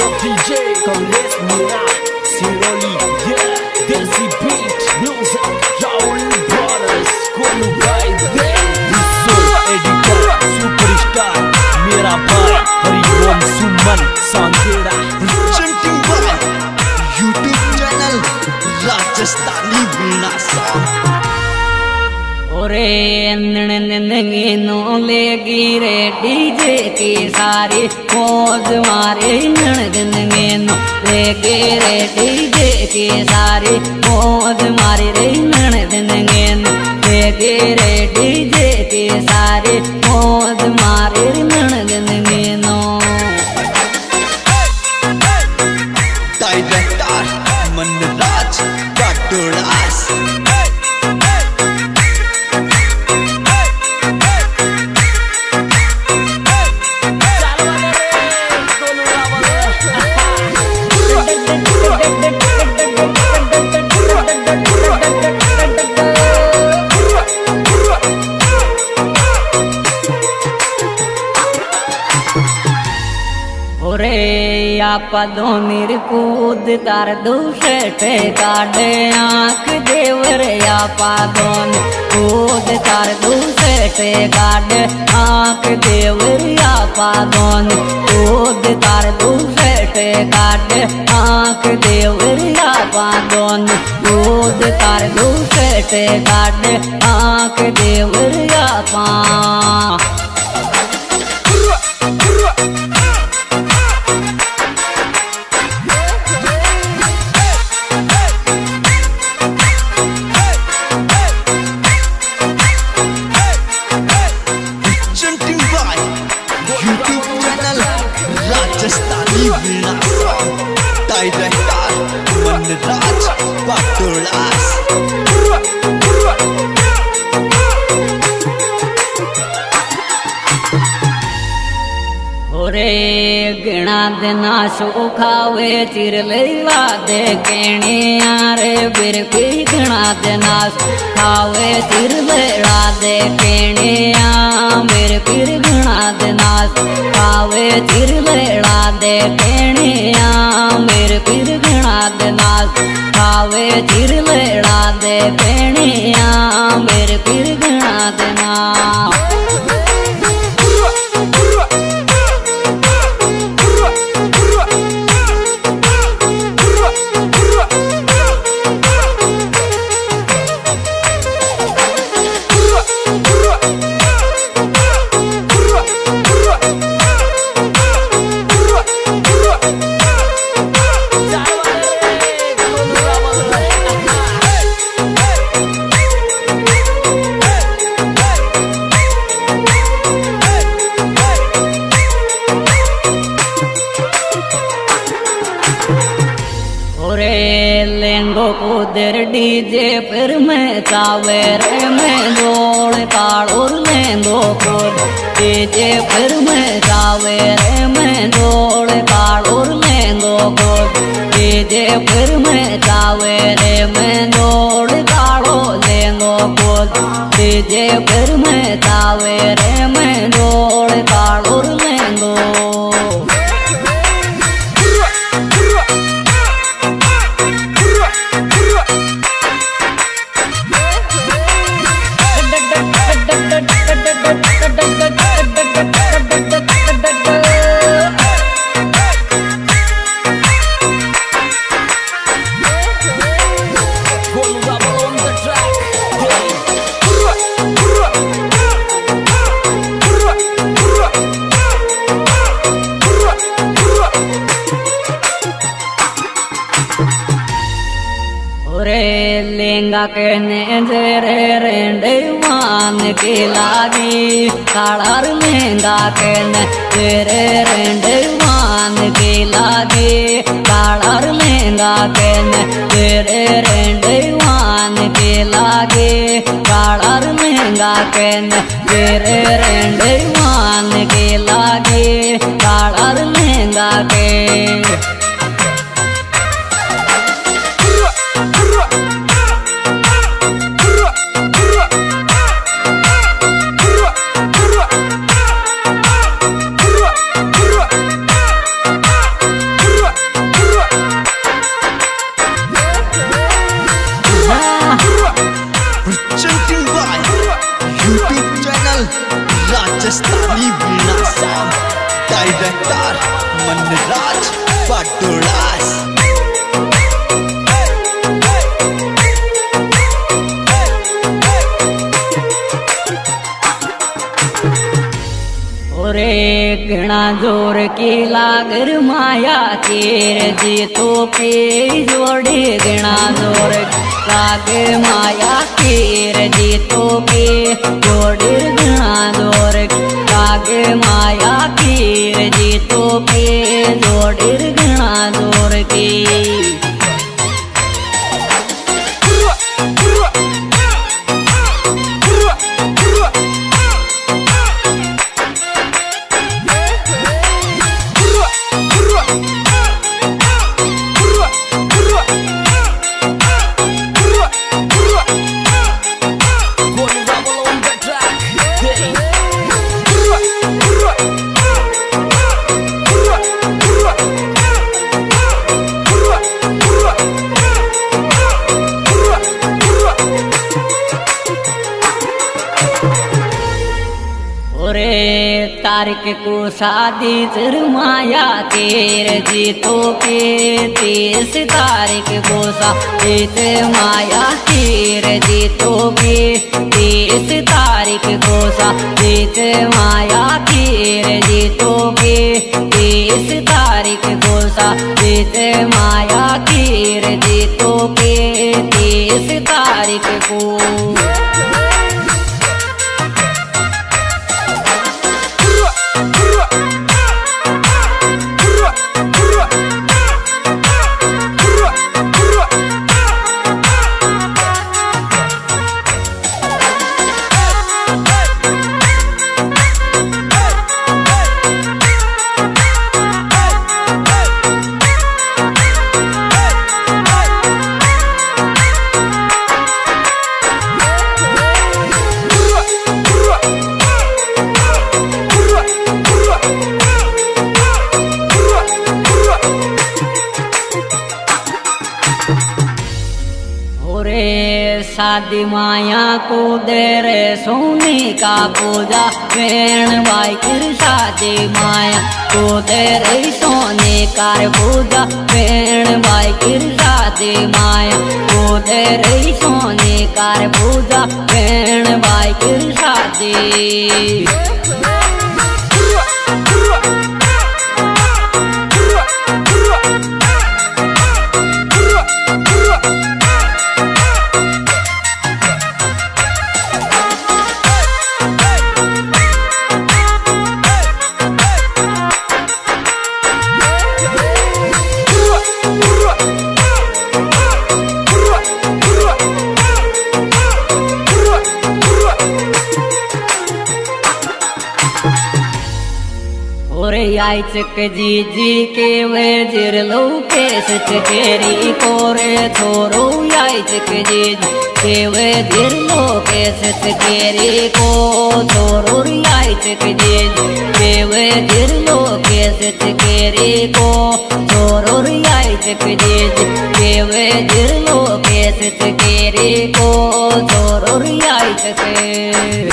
DJ Congress Mira Siroli, yeah, Desi Beat Music, Raul Brothers, Kolu Bhai Dev, Visual Editor, Superstar, मेरा भाई Hariom Suman Sankheda, presenting by YouTube channel Rajasthani Veena song. ओरे नंगे no लेगी रे DJ की सारी मौज मारे नंगे नो लेगी रे डीजे की सारी मौज मारे रे नंगे नो लेगी रे डीजे की सारी मौज मारे रे नंगे नो। डायरेक्टर मनराज काटोड़ास। आपा धोनीर कूद तार दूसरे काटे आँख देवर आपा धोन कूद तार दूसरे काटे आँख देवर आपा धोन कूद तार दूसरे काटे आँख देवर आपा धोन कूद तार दूसरे काटे आँख देवर आपा। राजस्थानी वीणा सॉन्ग। डायरेक्टर मनराज काटोड़ास। ओरे गिणा देना सुखावे चिरलेवा दे केणे यारे बिरकी गिणा देना सुखावे चिरलेवा दे केणे या बिरकी गिणा देना सुखावे चिरलेवा दे केणे या बिरकी गिणा देना सुखावे चिरलेवा दे केणे या बिरकी गिणा देना। उधर डीजे फिर मैं चावेरे में जोड़ काड़ोर लेंदो को डीजे फिर मैं चावेरे में जोड़ काड़ोर लेंदो को डीजे फिर मैं चावेरे में जोड़ काड़ो लेंदो को डीजे फिर मैं चावेरे में जोड़ काड़ोर लेंदो। लेंगा कहने जेरे रेंडे मान के लागी काड़ार लेंगा कहने जेरे रेंडे मान के लागी काड़ार लेंगा कहने जेरे रेंडे मान के लागी काड़ार लेंगा कहने जेरे रेंडे मान के लागी काड़ार लेंगा के। राजस्थानी वीणा साहब, डायरेक्टर मनराज पाटोलास। रे घना जोर की लागर माया केर जीतो के जोड़े घना जोर लागे माया केर जीतो के जोड़े घना जोर लागे माया केर जीतो के जोड़े घना जोर की तारीख को शादी माया तेर जीतो के 30 तारीख को शादी माया तेर जीतो के 30 तारीख को शादी माया तेर जीतो के 30 तारीख को शादी माया तेर जीतो के 30 तारीख को शादी माया को दे रे सोने का पूजा वेण भाई फिर शादी माया को दे रे सोने का पूजा वेण भाई फिर शादी माया को दे रे सोने का पूजा वेण भाई फिर शादी चक जी जी के वे जिरलो के सच केरी कोरे छोरो आई चक जी के वे जिरलो के सच केरी को छोरो आई चक जी के वे जिरलो के सच केरी को छोरो आई चक जी के वे जिरलो के सच केरी को छोरो आई चक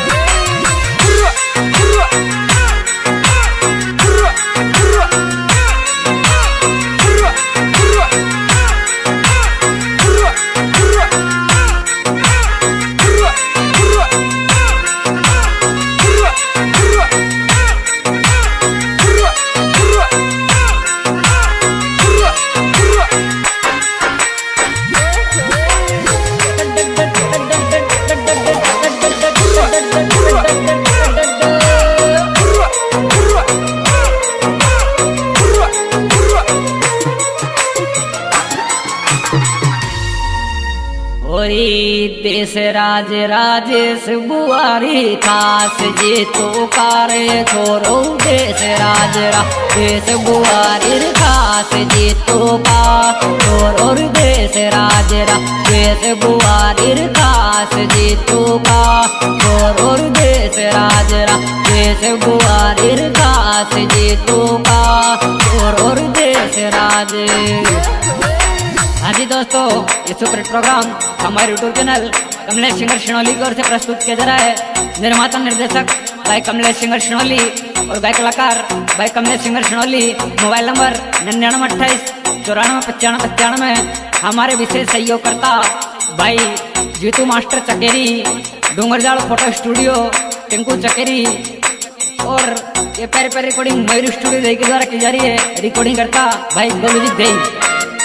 देश राज राजेश बुआरी खास जी तो कारे छोरो देश राज राजेश बुआरी खास जी तो का छोरो देश राज राजेश बुआरी खास जी तो का छोरो देश राज राजेश बुआरी खास जी तो का छोरो देश राज आज तो दोस्तों, ये सुपर प्रोग्राम हमारे YouTube channel Kamlesh singer Shinoli की ओर से प्रस्तुत किया जा रहा है। निर्माता निर्देशक भाई कमलेश सिंगर शिनोली और गायक कलाकार भाई Kamlesh singer Shinoli. Mobile number 9928 94 95 95। हमारे विशेष सहयोगकर्ता भाई Jitu master Chakeri, Dungarjad photo studio Tinku Chakeri, और ये पैर रिकॉर्डिंग मयूर स्टूडियो के द्वारा की जा रही है। रिकॉर्डिंग करता भाई गोलूजी दे।